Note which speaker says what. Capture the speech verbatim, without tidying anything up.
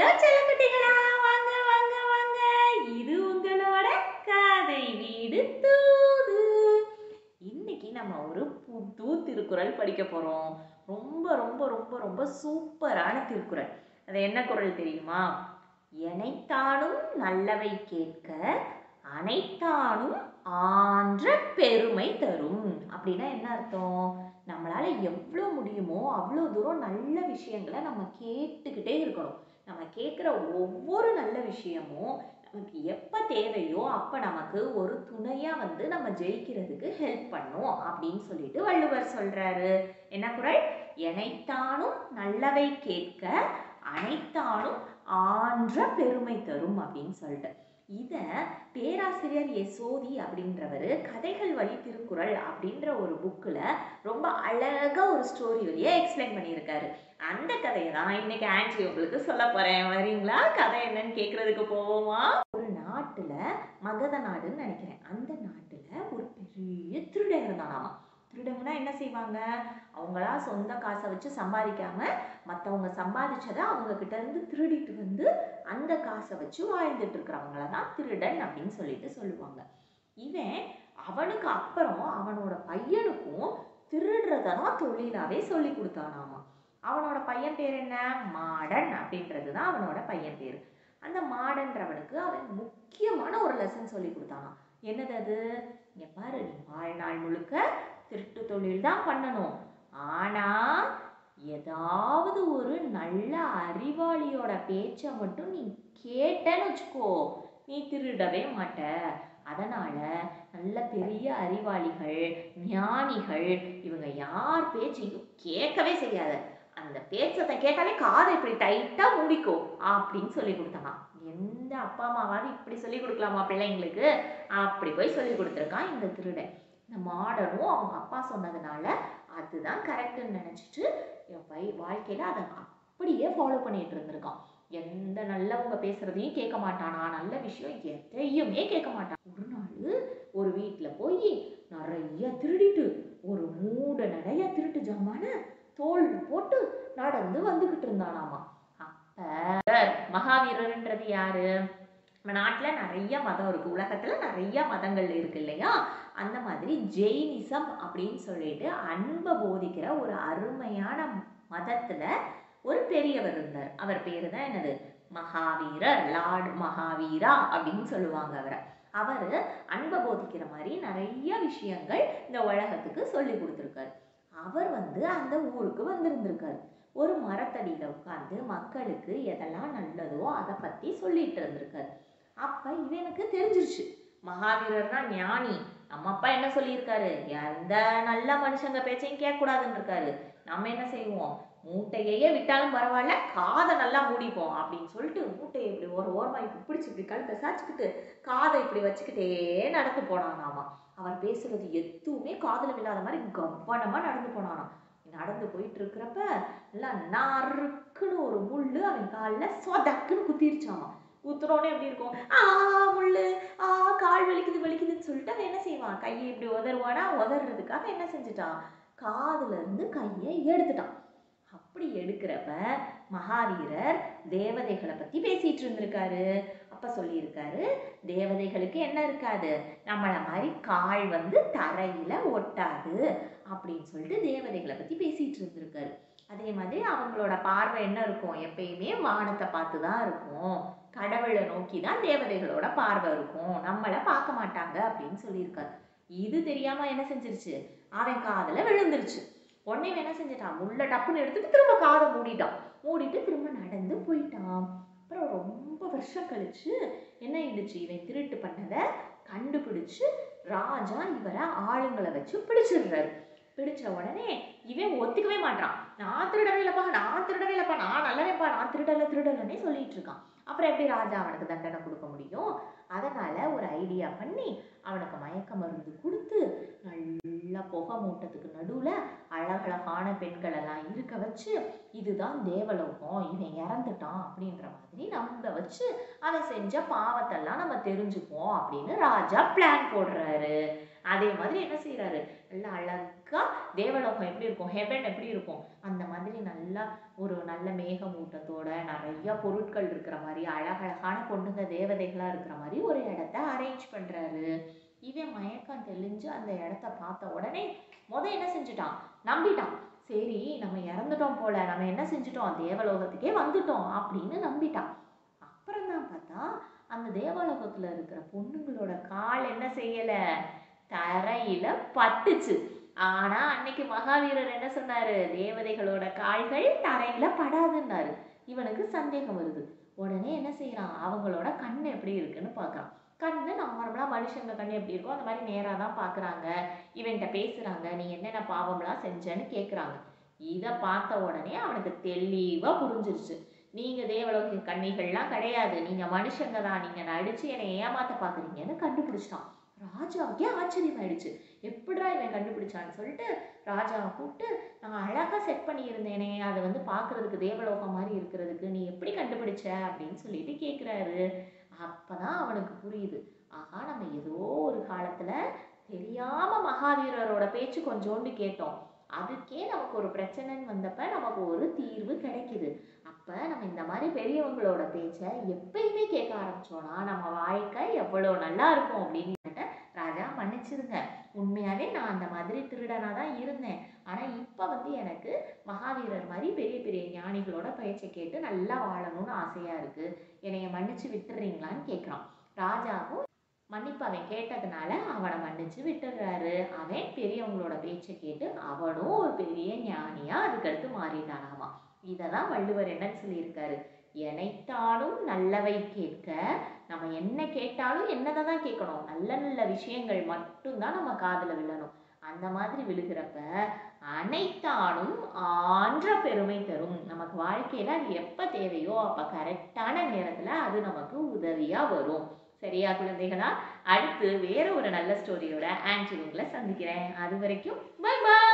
Speaker 1: செல்லக்குட்டிகளா, வாங்க வாங்க வாங்க. இது உங்களோட கதை வீடு தூது. இன்னைக்கு நம்ம ஒரு புது திருக்குறள் படிக்க போறோம். ரொம்ப ரொம்ப ரொம்ப ரொம்ப சூப்பரான திருக்குறள். அது என்ன குறள் தெரியுமா? எனைத்தானும் நல்லவை கேட்க அனைத்தானும் ஆன்ற பெருமை தரும். அப்படின்னா என்ன அர்த்தம்? நம்மளால எவ்வளோ முடியுமோ அவ்வளோ தூரம் நல்ல விஷயங்களை நம்ம கேட்டுக்கிட்டே இருக்கணும். நம்ம கேட்குற ஒவ்வொரு நல்ல விஷயமும் நமக்கு எப்போ தேவையோ அப்போ நமக்கு ஒரு துணையாக வந்து நம்ம ஜெயிக்கிறதுக்கு ஹெல்ப் பண்ணும் அப்படின்னு சொல்லிட்டு வள்ளுவர் சொல்றாரு. என்ன குறள்? எனைத்தானும் நல்லவை கேட்க அனைத்தானும் ஆன்ற பெருமை தரும் அப்படின்னு சொல்லிட்டு இதை பேராசிரியர் யசோதி அப்படின்றவர் கதைகள் வழி திருக்குறள் அப்படின்ற ஒரு புக்கில் ரொம்ப அழகாக ஒரு ஸ்டோரி வழியை எக்ஸ்பிளைன் பண்ணியிருக்காரு. அந்த கதையை தான் இன்னைக்கு ஆன்டி உங்களுக்கு சொல்ல போகிறேன். வரீங்களா? கதை என்னன்னு கேட்குறதுக்கு போவோமா? ஒரு நாட்டில், மகத நாடுன்னு நினைக்கிறேன், அந்த நாட்டில் ஒரு பெரிய திருடன் இருந்தானாமா. திருடங்கன்னா என்ன செய்வாங்க? அவங்களா சொந்த காசை வச்சு சம்பாதிக்காம மற்றவங்க சம்பாதிச்சதை அவங்க கிட்ட இருந்து திருடிட்டு வந்து அந்த காசை வச்சு வாழ்ந்துட்டு இருக்கிறவங்கள தான் திருடன் அப்படின்னு சொல்லிட்டு சொல்லுவாங்க. இவன் அவனுக்கு அப்புறம் அவனோட பையனுக்கும் திருடுறத தான் தொழிலாவே சொல்லி கொடுத்தானாமா. அவனோட பையன் பேர் என்ன? மாடன் அப்படின்றது தான் அவனோட பையன் பேர். அந்த மாடன்றவனுக்கு அவன் முக்கியமான ஒரு லெசன் சொல்லி கொடுத்தானாம். என்னது அது? இங்க பாரு, நீ வாழ்நாள் முழுக்க திருட்டு தொழில் தான் பண்ணணும். ஆனா ஏதாவது ஒரு நல்ல அறிவாளியோட பேச்சை மட்டும் நீ கேட்டேன்னு வச்சுக்கோ, நீ திருடவே மாட்ட. அதனால நல்ல பெரிய அறிவாளிகள், ஞானிகள், இவங்க யார் பேச்சையும் கேட்கவே செய்யாத. அந்த பேச்சத்தை கேட்டாலே காதை இப்படி டைட்டா மூடிக்கோ அப்படின்னு சொல்லி கொடுத்தாங்க. எந்த அப்பா அம்மாவாவது இப்படி சொல்லி கொடுக்கலாமா பிள்ளைங்களுக்கு? அப்படி போய் சொல்லி கொடுத்துருக்கான் இந்த திருடன். இந்த மாடனும் அவங்க அப்பா சொன்னதுனால அதுதான் கரெக்டுன்னு நினைச்சிட்டு வாழ்க்கையில அதை அப்படியே ஃபாலோ பண்ணிட்டு இருந்திருக்கான். எந்த நல்லவங்க பேசுறதையும் கேட்க மாட்டானா, நல்ல விஷயம் எதையுமே கேட்க மாட்டான். ஒரு நாள் ஒரு வீட்டுல போய் நிறைய திருடிட்டு ஒரு மூட நிறைய திருட்டு ஜாமான தோல் போட்டு நடந்து வந்துகிட்டு இருந்தானாமா. அப்ப மகாவீரர்ன்றது யாரு? நம்ம நாட்டுல நிறைய மதம் இருக்கு, உலகத்துல நிறைய மதங்கள் இருக்கு இல்லையா? அந்த மாதிரி ஜெயினிசம் அப்படின்னு சொல்லிட்டு அன்பை போதிக்கிற ஒரு அருமையான மதத்துல ஒரு பெரியவர் இருந்தார். அவர் பேரு தான் என்னது? மகாவீரர், லார்ட் மகாவீரா அப்படின்னு சொல்லுவாங்க அவரை. அவரு அன்பை போதிக்கிற மாதிரி நிறைய விஷயங்கள் இந்த உலகத்துக்கு சொல்லி கொடுத்துருக்காரு. அவர் வந்து அந்த ஊருக்கு வந்திருந்திருக்காரு. ஒரு மரத்தடியில உட்கார்ந்து மக்களுக்கு எதெல்லாம் நல்லதோ அதை பத்தி சொல்லிட்டு இருந்திருக்காரு. அப்ப இது எனக்கு தெரிஞ்சிருச்சு, மகாவீரர்னா ஞானி. நம்ம அப்பா என்ன சொல்லியிருக்காரு? எந்த நல்ல மனுஷங்க பேச்சையும் கேட்க கூடாதுன்னு இருக்காரு. நம்ம என்ன செய்வோம்? மூட்டையே விட்டாலும் பரவாயில்ல, காதை நல்லா மூடிப்போம் அப்படின்னு சொல்லிட்டு மூட்டையை இப்படி ஒரு ஓரமா இப்படி பிடிச்சி இப்படி கழுத்தை சாச்சிக்கிட்டு காதை இப்படி வச்சுக்கிட்டே நடந்து போனானாமா. அவர் பேசுறது எதுவுமே காதுல விழாத மாதிரி கவனமா நடந்து போனானாம். நடந்து போயிட்டு இருக்கிறப்ப எல்லாம் நறுக்குன்னு ஒரு முள்ளு அவன் காலில் சொதக்குன்னு குத்திருச்சாமா. குத்துறோன்னே எப்படி இருக்கும்? ஆ முள்ளு, ஆ கால் வலிக்குது வலிக்குதுன்னு சொல்லிட்டு அவன் என்ன செய்வான்? கையை இப்படி உதறுவானா? உதறதுக்காக என்ன செஞ்சுட்டான்? காதுல இருந்து கையை எடுத்துட்டான். அப்படி எடுக்கிறப்ப மகாவீரர் தேவதைகளை பத்தி பேசிட்டு இருந்திருக்காரு. அப்ப சொல்லியிருக்காரு, தேவதைகளுக்கு என்ன இருக்காது? நம்மள மாதிரி கால் வந்து தரையில ஒட்டாது அப்படின்னு சொல்லிட்டு தேவதைகளை பத்தி பேசிட்டு இருந்திருக்காரு. அதே மாதிரி அவங்களோட பார்வை என்ன இருக்கும்? எப்பயுமே வானத்தை பார்த்து தான் இருக்கும். கடவுளை நோக்கி தான் தேவதைகளோட பார்வை இருக்கும், நம்மளை பார்க்க மாட்டாங்க அப்படின்னு சொல்லியிருக்காரு. இது தெரியாம என்ன செஞ்சிருச்சு? அவன் காதுல விழுந்துருச்சு. உடனே என்ன செஞ்சிட்டான்? முள்ள டப்புன்னு எடுத்துட்டு திரும்ப காதை மூடிட்டான். மூடிட்டு திரும்ப நடந்து போயிட்டான். அப்புறம் ரொம்ப வருஷம் கழிச்சு என்ன ஆயிடுச்சு? இவன் திருட்டு பண்ணதை கண்டுபிடிச்சு ராஜா இவரை ஆளுங்களை வச்சு பிடிச்சிடுறாரு. பிடிச்ச உடனே இவன் ஒத்துக்கவே மாட்டான். நான் திருடவே இல்லப்பா, நான் திருடவே இல்லப்பா, நான் நல்லவேப்பா, நான் திருடல திருடலன்னே சொல்லிட்டு இருக்கான். அப்புறம் எப்படி ராஜா அவனுக்கு தண்டனை கொடுக்க முடியும்? அதனால ஒரு ஐடியா பண்ணி அவனுக்கு மயக்க மருந்து கொடுத்து நல்லா புகை மூட்டத்துக்கு நடுவுல அழகழகான பெண்கள் எல்லாம் இருக்க வச்சு இதுதான் தேவலோகம், இவன் இறந்துட்டான் அப்படின்ற மாதிரி நம்ப வச்சு அவன் செஞ்ச பாவத்தெல்லாம் நம்ம தெரிஞ்சுப்போம் அப்படின்னு ராஜா பிளான் போடுறாரு. அதே மாதிரி என்ன செய்யறாரு? நல்லா அழகா தேவலோகம் எப்படி இருக்கும், ஹெவன் எப்படி இருக்கும், அந்த மாதிரி நல்லா ஒரு நல்ல மேகமூட்டத்தோட நிறைய நிறைய பொருட்கள் இருக்கிற மாதிரி அழகழகான பொண்ணுங்க தேவதைகளாக இருக்கிற மாதிரி ஒரு இடத்த அரேஞ்ச் பண்ணுறாரு. இவன் மயக்கம் தெளிஞ்சு அந்த இடத்த பார்த்த உடனே முத என்ன செஞ்சுட்டான், நம்பிட்டான். சரி நம்ம இறந்துட்டோம் போல, நம்ம என்ன செஞ்சுட்டோம், தேவலோகத்துக்கே வந்துட்டோம் அப்படின்னு நம்பிட்டான். அப்புறம் தான் பார்த்தா அந்த தேவலோகத்தில் இருக்கிற பொண்ணுங்களோட கால் என்ன செய்யலை, தரையில பட்டுச்சு. ஆனா அன்னைக்கு மகாவீரர் என்ன சொன்னாரு, தேவதைகளோட கால்கள் தரையில படாதுன்னாரு. இவனுக்கு சந்தேகம் வருது. உடனே என்ன செய்யறான், அவங்களோட கண் எப்படி இருக்குன்னு பார்க்கறான். கண்ணு நார்மலா மனுஷங்க கண்ணு எப்படி இருக்கோ அந்த மாதிரி நேரா தான் பாக்குறாங்க. இவன்கிட்ட பேசுறாங்க, நீ என்னென்ன பாவம்லாம் செஞ்சேன்னு கேட்குறாங்க. இதை பார்த்த உடனே அவனுக்கு தெளிவா புரிஞ்சிருச்சு, நீங்க தேவலோக கன்னிகள்லாம் கிடையாது, நீங்க மனுஷங்க தான், நீங்க நடிச்சு என்னை ஏமாத்த பாக்குறீங்கன்னு கண்டுபிடிச்சிட்டான். ராஜாவுக்கே ஆச்சரியமாயிடுச்சு, எப்படிடா இவன் கண்டுபிடிச்சான்னு சொல்லிட்டு ராஜாவை கூப்பிட்டு, நான் அழகா செட் பண்ணியிருந்தேனே, அதை வந்து பார்க்கறதுக்கு தேவலோகம் மாதிரி இருக்கிறதுக்கு நீ எப்படி கண்டுபிடிச்ச அப்படின்னு சொல்லிட்டு கேட்குறாரு. அப்பதான் அவனுக்கு புரியுது, ஆஹா நம்ம ஏதோ ஒரு காலத்துல தெரியாம மகாவீரரோட பேச்சு கொஞ்சோண்டு கேட்டோம், அதுக்கே நமக்கு ஒரு பிரச்சனைன்னு வந்தப்ப நமக்கு ஒரு தீர்வு கிடைக்குது. அப்ப நம்ம இந்த மாதிரி பெரியவங்களோட பேச்சை எப்பயுமே கேட்க ஆரம்பிச்சோம்னா நம்ம வாழ்க்கை எவ்வளவு நல்லா இருக்கும் அப்படின்னு. ராஜா மன்னிச்சிருங்க, உண்மையாவே நான் அந்த மாதிரி திருடனா தான் இருந்தேன், ஆனா இப்ப வந்து எனக்கு மகாவீரர் மாதிரி பெரிய பெரிய ஞானிகளோட பேச்சை கேட்டு நல்லா வாழணும்னு ஆசையா இருக்கு, என்னைய மன்னிச்சு விட்டுறீங்களான்னு கேட்கிறான். ராஜாவும் மன்னிப்பு அவன் கேட்டதுனால அவனை மன்னிச்சு விட்டுறாரு. அவன் பெரியவங்களோட பேச்சை கேட்டு அவனும் ஒரு பெரிய ஞானியா அதுக்கடுத்து மாறிட்டானாமா. இததான் வள்ளுவர் என்னன்னு சொல்லியிருக்காரு, எனைத்தானும் நல்லவை கேட்க. நம்ம என்ன கேட்டாலும் என்னதை தான் கேட்கணும், நல்ல நல்ல விஷயங்கள் மட்டும்தான் நம்ம காதுல விழணும். அந்த மாதிரி விழுகிறப்ப அனைத்தானும் ஆன்ற பெருமை தரும். நமக்கு வாழ்க்கையில அது எப்ப தேவையோ அப்ப கரெக்டான நேரத்துல அது நமக்கு உதவியா வரும். சரியா குழந்தைகளா? அடுத்து வேற ஒரு நல்ல ஸ்டோரியோட ஆன்டி உங்களை சந்திக்கிறேன். அது வரைக்கும் பை பாய்.